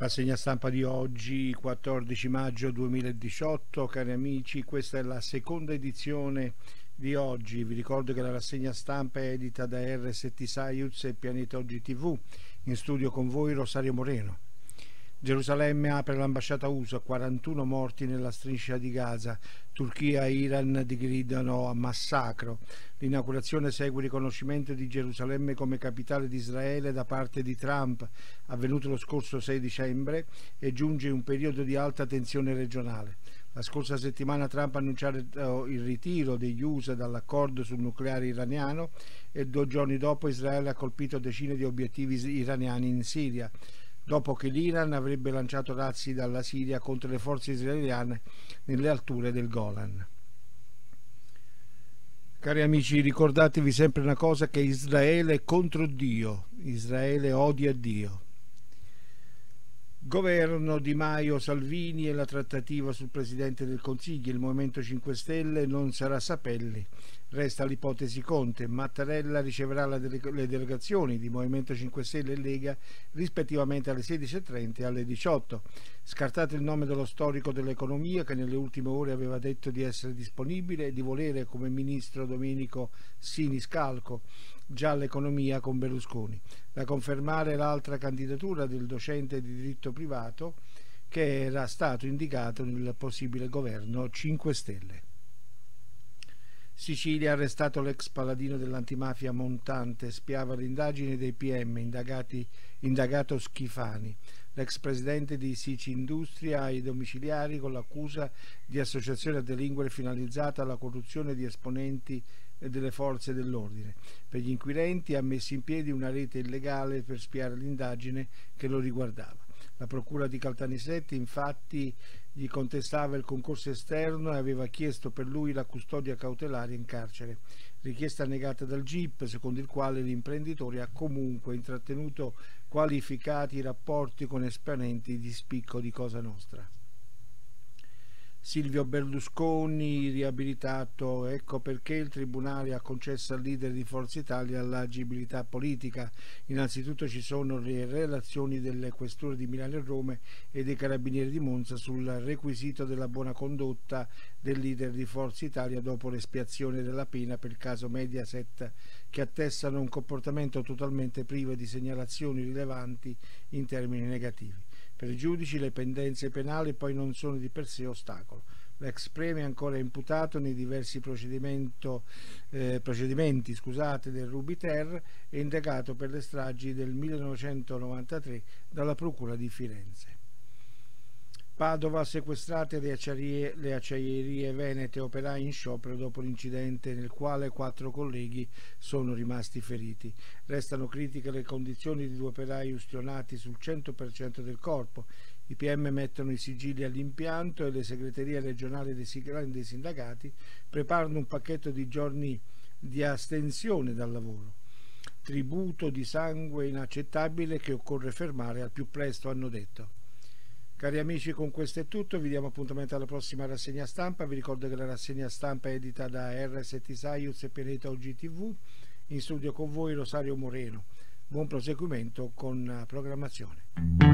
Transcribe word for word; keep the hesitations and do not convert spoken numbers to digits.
Rassegna stampa di oggi, quattordici maggio duemiladiciotto. Cari amici, questa è la seconda edizione di oggi. Vi ricordo che la rassegna stampa è edita da R S T Science e Pianeta Oggi tivù. In studio con voi Rosario Moreno. Gerusalemme apre l'ambasciata U S A, quarantuno morti nella striscia di Gaza. Turchia e Iran gridano a massacro. L'inaugurazione segue il riconoscimento di Gerusalemme come capitale di Israele da parte di Trump, avvenuto lo scorso sei dicembre, e giunge un periodo di alta tensione regionale. La scorsa settimana Trump ha annunciato il ritiro degli U S A dall'accordo sul nucleare iraniano e due giorni dopo Israele ha colpito decine di obiettivi iraniani in Siria, dopo che l'Iran avrebbe lanciato razzi dalla Siria contro le forze israeliane nelle alture del Golan. Cari amici, ricordatevi sempre una cosa, che Israele è contro Dio, Israele odia Dio. Governo Di Maio, Salvini e la trattativa sul Presidente del Consiglio. Il Movimento cinque Stelle non sarà Sapelli, resta l'ipotesi Conte. Mattarella riceverà la dele- le delegazioni di Movimento cinque Stelle e Lega rispettivamente alle sedici e trenta e alle diciotto. Scartato il nome dello storico dell'economia, che nelle ultime ore aveva detto di essere disponibile e di volere come ministro Domenico Siniscalco, già all'economia con Berlusconi. Da confermare l'altra candidatura del docente di diritto privato che era stato indicato nel possibile governo cinque Stelle. Sicilia, arrestato l'ex paladino dell'antimafia Montante, spiava l'indagine dei P M, indagati, indagato Schifani, l'ex presidente di Sicindustria, ai domiciliari con l'accusa di associazione a delinquere finalizzata alla corruzione di esponenti delle forze dell'ordine. Per gli inquirenti ha messo in piedi una rete illegale per spiare l'indagine che lo riguardava. La procura di Caltanissette infatti gli contestava il concorso esterno e aveva chiesto per lui la custodia cautelare in carcere, richiesta negata dal G I P, secondo il quale l'imprenditore ha comunque intrattenuto qualificati rapporti con esponenti di spicco di Cosa Nostra. Silvio Berlusconi riabilitato, ecco perché il Tribunale ha concesso al leader di Forza Italia l'agibilità politica. Innanzitutto ci sono le relazioni delle questure di Milano e Roma e dei Carabinieri di Monza sul requisito della buona condotta del leader di Forza Italia dopo l'espiazione della pena per il caso Mediaset, che attestano un comportamento totalmente privo di segnalazioni rilevanti in termini negativi. Per i giudici le pendenze penali poi non sono di per sé ostacolo. L'ex premier è ancora imputato nei diversi eh, procedimenti scusate, del Rubiter e indagato per le stragi del millenovecentonovantatré dalla Procura di Firenze. Padova, sequestrate le acciaierie, le acciaierie venete, operai in sciopero dopo l'incidente nel quale quattro colleghi sono rimasti feriti. Restano critiche le condizioni di due operai ustionati sul cento per cento del corpo. I P M mettono i sigilli all'impianto e le segreterie regionali dei sindacati preparano un pacchetto di giorni di astensione dal lavoro. Tributo di sangue inaccettabile che occorre fermare al più presto, hanno detto. Cari amici, con questo è tutto, vi diamo appuntamento alla prossima rassegna stampa. Vi ricordo che la rassegna stampa è edita da R S T Science e Pianeta Oggi tivù. In studio con voi Rosario Moreno. Buon proseguimento con la programmazione.